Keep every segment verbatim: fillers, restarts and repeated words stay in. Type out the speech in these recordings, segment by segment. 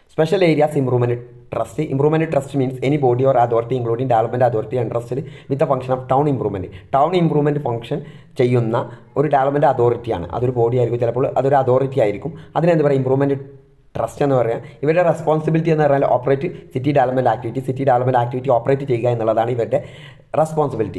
Special areas improvement trust. Improvement trust means any body or authority including development authority entrusted with the function of town improvement. Town improvement function ചെയ്യുന്ന ഒരു development അതോറിറ്റിയാണ്. അതൊരു body ആയിരിക്കും, ചിലപ്പോൾ അതൊരു authority ആയിരിക്കും. അതിനെന്ത് പറയുക, ഇമ്പ്രൂവ്മെൻറ്റ് ട്രസ്റ്റ് എന്ന് പറയാം. ഇവരുടെ റെസ്പോൺസിബിലിറ്റി എന്ന് പറഞ്ഞാൽ operate city development activity city development activity operate ചെയ്യുക എന്നുള്ളതാണ് ഇവരുടെ responsibility.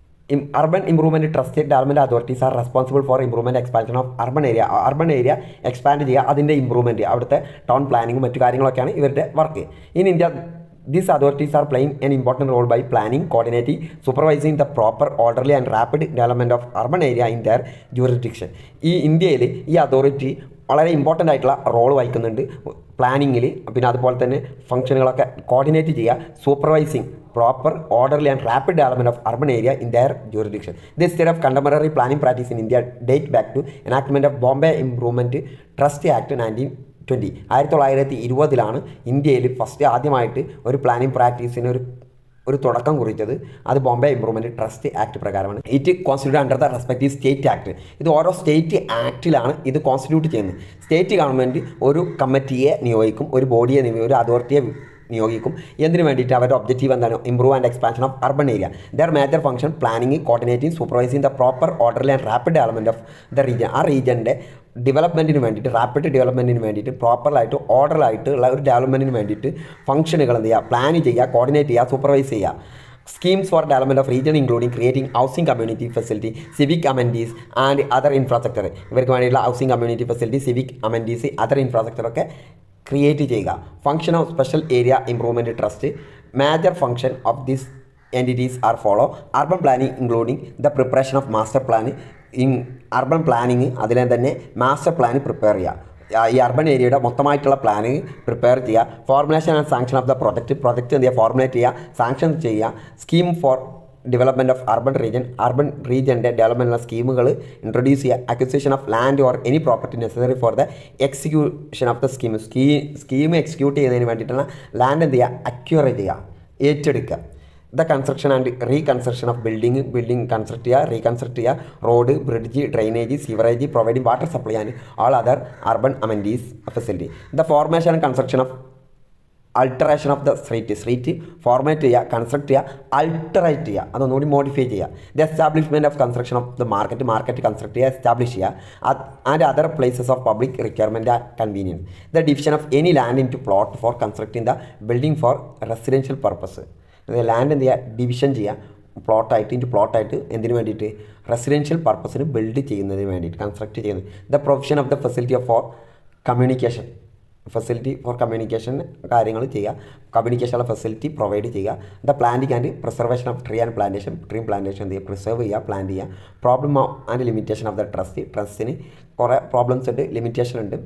Urban improvement trust development authorities are responsible for improvement expansion of urban area. Urban area expand ചെയ്യുക, അതിൻ്റെ ഇമ്പ്രൂവ്മെൻറ്റ്, അവിടുത്തെ ടൗൺ പ്ലാനിങ്ങും മറ്റു കാര്യങ്ങളൊക്കെയാണ് ഇവരുടെ work. In India these authorities are playing an important role by planning, coordinating, supervising the proper, orderly and rapid development of urban area in their jurisdiction. ഈ ഇന്ത്യയിൽ ഈ authority വളരെ ഇമ്പോർട്ടൻ്റ് ആയിട്ടുള്ള റോൾ വഹിക്കുന്നുണ്ട് പ്ലാനിങ്ങിൽ. പിന്നെ അതുപോലെ തന്നെ ഫംഗ്ഷനുകളൊക്കെ കോർഡിനേറ്റ് ചെയ്യുക, supervising proper, orderly and rapid development of urban area in their jurisdiction. This state of contemporary planning practice in India date back to enactment of Bombay Improvement Trust Act nineteen twenty. ആയിരത്തി തൊള്ളായിരത്തി ഇരുപതിലാണ് ഇന്ത്യയിൽ first ആദ്യമായിട്ട് ഒരു planning പ്രാക്ടീസിന് ഒരു ഒരു തുടക്കം കുറിച്ചത്. അത് ബോംബെ ഇംപ്രൂവ്മെൻറ്റ് ട്രസ്റ്റ് ആക്ട് പ്രകാരമാണ്. It constitute under the respective state act. ഇത് ഓരോ സ്റ്റേറ്റ് ആക്ടിലാണ് ഇത് കോൺസ്റ്റിറ്റ്യൂട്ട് ചെയ്യുന്നത്. സ്റ്റേറ്റ് ഗവൺമെൻറ് ഒരു കമ്മിറ്റിയെ നിയോഗിക്കും, ഒരു ബോഡിയെ നിയോഗിക്കും, ഒരു അതോറിറ്റിയെ നിയോഗിക്കും. എന്തിനു വേണ്ടിയിട്ട്? അവരുടെ ഒബ്ജക്റ്റീവ് എന്താണ്? Improve and expansion of urban area. Their major function planning, coordinating, supervising the proper, orderly and rapid development of the region. ആ റീജിയൻ്റെ ഡെവലപ്മെൻറ്റിന് വേണ്ടിയിട്ട്, റാപ്പിഡ് ഡെവലപ്മെൻറ്റിന് വേണ്ടിയിട്ട്, പ്രോപ്പറായിട്ട് ഓർഡറായിട്ടുള്ള ഒരു ഡെവലപ്മെൻറ്റിന് വേണ്ടിയിട്ട് ഫംഗ്ഷനുകൾ എന്ത് ചെയ്യുക, പ്ലാൻ ചെയ്യുക, കോർഡിനേറ്റ് ചെയ്യുക, സൂപ്പർവൈസ് ചെയ്യുക. Schemes for development of region including creating housing community facility, civic amenities and other infrastructure. ഇവർക്ക് വേണ്ടിയിട്ടുള്ള housing community facility, civic amenities, other infrastructure ഒക്കെ ക്രിയേറ്റ് ചെയ്യുക. Function of special area improvement trust. Major function of this entities are follow. Urban planning including the preparation of master plan. In urban planning അതിലെ തന്നെ master plan prepare ചെയ്യുക, ഈ urban ഏരിയയുടെ മൊത്തമായിട്ടുള്ള plan prepare ചെയ്യുക. Formulation and sanction of the project. Project എന്ത് ചെയ്യുക, formulate ചെയ്യുക, സാങ്ഷൻ ചെയ്യുക. Scheme for development of urban region. Urban റീജൻ്റെ ഡെവലപ്മെൻറ്റുള്ള സ്കീമുകൾ ഇൻട്രൊഡ്യൂസ് ചെയ്യുക. Acquisition of land or any property necessary for the execution of the scheme. സ്കീ സ്കീം എക്സിക്യൂട്ട് ചെയ്യുന്നതിന് വേണ്ടിയിട്ടുള്ള ലാൻഡ് എന്ത് ചെയ്യുക, അക്യൂർ ചെയ്യുക, ഏറ്റെടുക്കുക. The construction and reconstruction of building. Building construct ചെയ്യുക, റീകൺസ്ട്രക്ട് ചെയ്യുക. Road, bridge, drainage, sewerage, providing water supply and all other urban amenities facility. The formation and construction of alteration of the street. Street formate ചെയ്യുക, construct ചെയ്യുക, alterate ചെയ്യുക, അതൊന്നുകൂടി modify ചെയ്യുക. The establishment of construction of the market. Market construct ചെയ്യുക, establish ചെയ്യുക. And other places of public requirement and convenience. The division of any land into plot for constructing the building for residential purpose. Land എന്ത് ചെയ്യുക, division ചെയ്യുക, പ്ലോട്ടായിട്ട് into പ്ലോട്ടായിട്ട്. എന്തിനു വേണ്ടിയിട്ട്? Residential പർപ്പസിന് build ചെയ്യുന്നതിന് വേണ്ടിയിട്ട്, കൺസ്ട്രക്ട് ചെയ്യുന്നത്. The provision of the facility for communication. Facility for communication കാര്യങ്ങൾ ചെയ്യുക, കമ്മ്യൂണിക്കേഷനുള്ള ഫെസിലിറ്റി പ്രൊവൈഡ് ചെയ്യുക. The planting and preservation of tree and plantation. Tree plantation എന്ത് ചെയ്യുക, പ്രിസർവ് ചെയ്യുക, പ്ലാന്റ് ചെയ്യുക. Problem and limitation of the trust. ട്രസ്റ്റിന് കുറേ പ്രോബ്ലംസ് ഉണ്ട്, ലിമിറ്റേഷൻ ഉണ്ട്.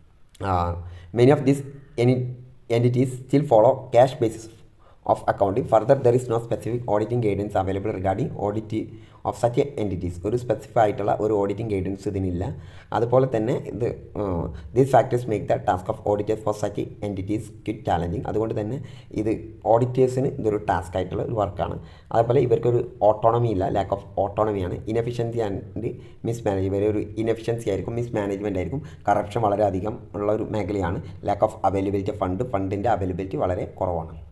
Many of these any entities still follow cash basis of accounting. Further, there is no specific auditing guidance available regarding audit of such entities. ഒരു specify ആയിട്ടുള്ള ഒരു auditing guidance ഇതിനില്ല. അതുപോലെ തന്നെ ഇത് these factors make the task of auditors for such entities quite challenging. അതുകൊണ്ട് തന്നെ ഇത് ഓഡിറ്റേഴ്സിന് ഇതൊരു ടാസ്ക് ആയിട്ടുള്ള ഒരു വർക്കാണ്. അതുപോലെ ഇവർക്കൊരു ഓട്ടോണമി ഇല്ല, ലാക്ക് ഓഫ് ഓട്ടോണമിയാണ്. Inefficiency and mismanage. ഇവരെ ഒരു ഇനഫിഷ്യൻസി ആയിരിക്കും, മിസ് മാനേജ്മെൻ്റ് ആയിരിക്കും, കറപ്ഷൻ വളരെ അധികം ഉള്ള ഒരു മേഖലയാണ്. Lack of availability fund. ഫണ്ടിൻ്റെ അവൈലബിലിറ്റി വളരെ കുറവാണ്.